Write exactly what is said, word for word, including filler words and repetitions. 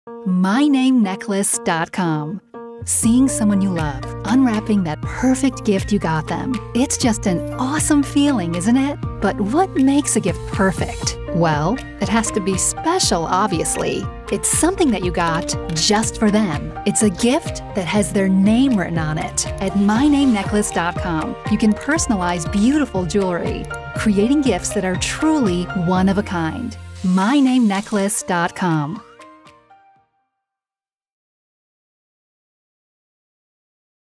my name necklace dot com. Seeing someone you love, unwrapping that perfect gift you got them. It's just an awesome feeling, isn't it? But what makes a gift perfect? Well, it has to be special, obviously. It's something that you got just for them. It's a gift that has their name written on it. At my name necklace dot com, you can personalize beautiful jewelry, creating gifts that are truly one of a kind. my name necklace dot com.